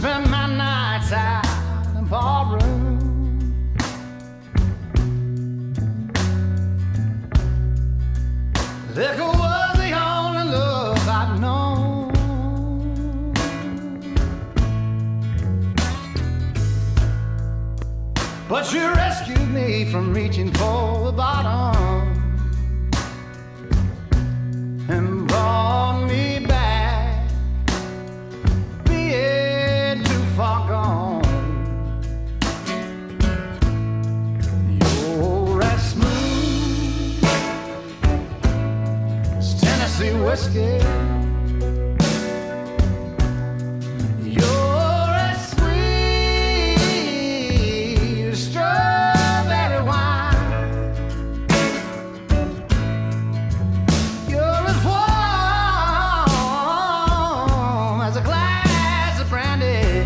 spent my nights out in barroom. Liquor was the only love I'd known. But you rescued me from reaching for the bottom and brought me back, being too far gone. You're as smooth as Tennessee whiskey. You're as sweet as strawberry wine. You're as warm as a glass of brandy.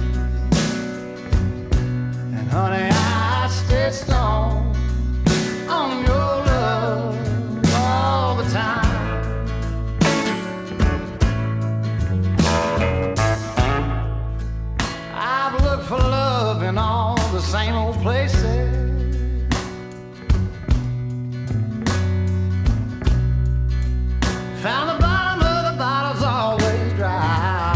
And honey, I stay stoned on your love all the time. I've looked for love in all the same old places. Found the bottom of the bottle's always dry.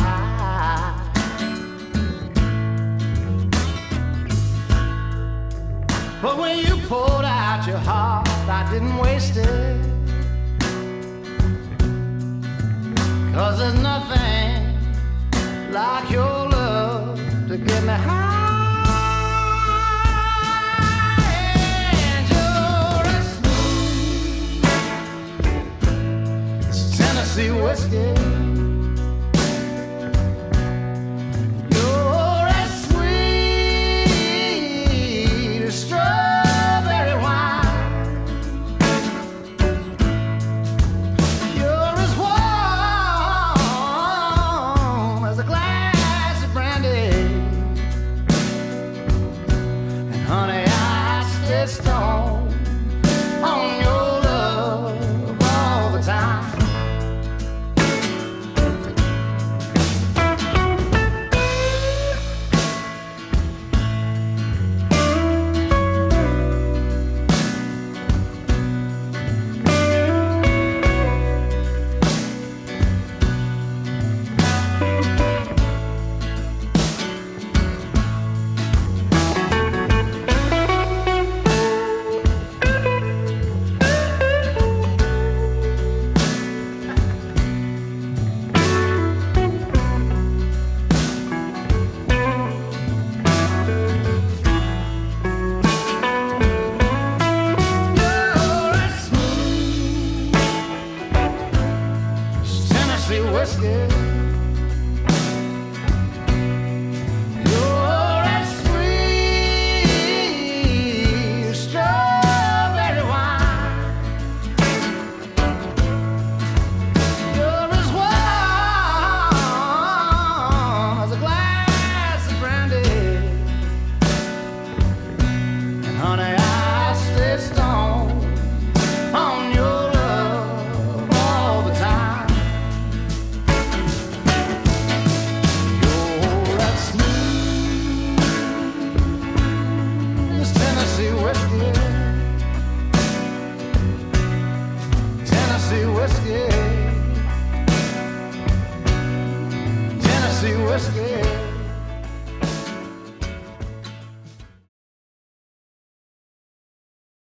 But when you poured out your heart, I didn't waste it. 'Cause there's nothing like your love to get me high. And you're as smooth as Tennessee whiskey. You're as sweet as strawberry wine. You're as warm as a glass of brandy. And honey, I stay stoned on your love all the time. Tennessee whiskey. You're as sweet as strawberry wine. You're as warm as a glass of brandy. And honey, I stay stoned on your love all the time. Tennessee whiskey, Tennessee whiskey, Tennessee whiskey.